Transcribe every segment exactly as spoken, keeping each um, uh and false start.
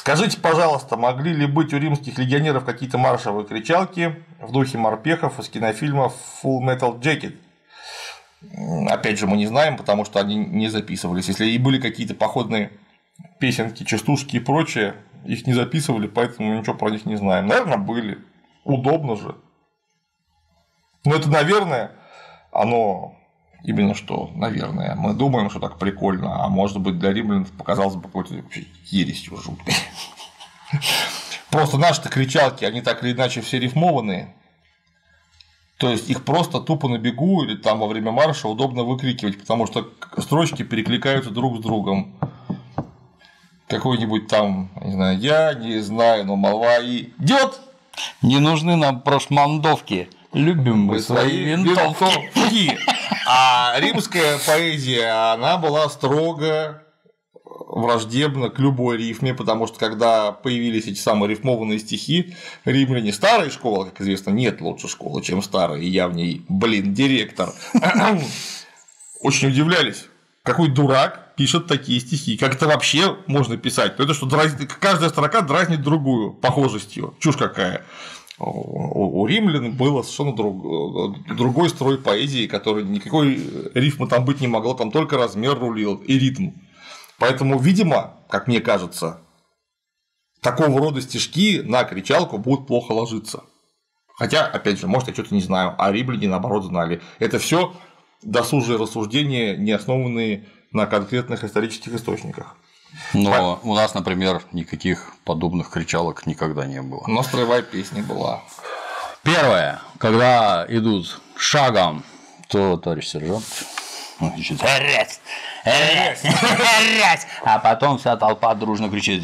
Скажите, пожалуйста, могли ли быть у римских легионеров какие-то маршевые кричалки в духе морпехов из кинофильма Full Metal Jacket? Опять же, мы не знаем, потому что они не записывались. Если и были какие-то походные песенки, частушки и прочее, их не записывали, поэтому ничего про них не знаем. Наверное, были. Удобно же. Но это, наверное, оно именно что, наверное. Мы думаем, что так прикольно, а может быть, для римлян показалось бы какой-то ересью жуткой. Просто наши-то кричалки, они так или иначе все рифмованные. То есть их просто тупо на бегу или там во время марша удобно выкрикивать, потому что строчки перекликаются друг с другом. Какой-нибудь там, не знаю, я не знаю, но молва идет. Не нужны нам прошмандовки. Любим мы свои винтовки. А римская поэзия, она была строго враждебна к любой рифме, потому что когда появились эти самые рифмованные стихи, римляне старой школы, как известно, нет лучше школы, чем старая, и я в ней, блин, директор, очень удивлялись, какой дурак пишет такие стихи, как это вообще можно писать, это что каждая строка дразнит другую похожестью, чушь какая. У римлян было совершенно друг... другой строй поэзии, который никакой рифмы там быть не могло, там только размер рулил и ритм. Поэтому, видимо, как мне кажется, такого рода стишки на кричалку будут плохо ложиться. Хотя, опять же, может, я что-то не знаю, а римляне, наоборот, знали. Это все досужие рассуждения, не основанные на конкретных исторических источниках. Но у нас, например, никаких подобных кричалок никогда не было. Но строевая песня была. Первое, когда идут шагом, то товарищ сержант кричит: «Рять! Рять! Рять!» А потом вся толпа дружно кричит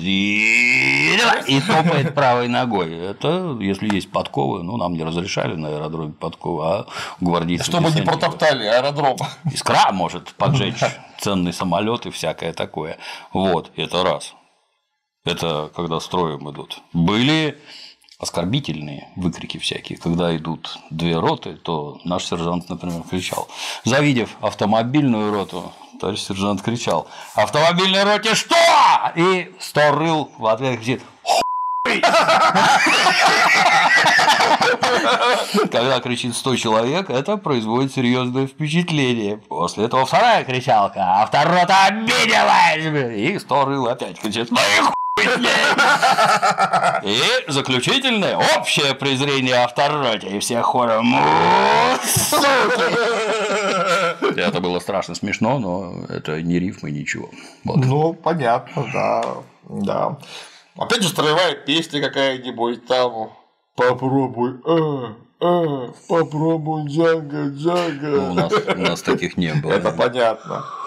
и топает правой ногой. Это если есть подковы, ну, нам не разрешали на аэродроме подковы, а гвардейцы. Чтобы не протоптали аэродром. Искра может поджечь ценный самолет и всякое такое. Вот, это раз. Это когда строем идут. Были оскорбительные выкрики всякие. Когда идут две роты, то наш сержант, например, кричал. Завидев автомобильную роту, товарищ сержант кричал: «Автомобильной роте что?» И сто рыл в ответ кричит: «Хуй!» Когда кричит сто человек, это производит серьезное впечатление. После этого вторая кричалка: «Авторота обиделась!» И сто рыл опять кричит: «Ну и хуй!» И заключительное общее презрение автороте, и все хором: «Суки!» Это было страшно смешно, но это не рифмы, ничего. Вот. Ну, понятно, да. Да. Опять же, строевая песня какая-нибудь там. Попробуй, э, э, попробуй, Джага, Джага. Ну, у нас, у нас таких не было. Это понятно.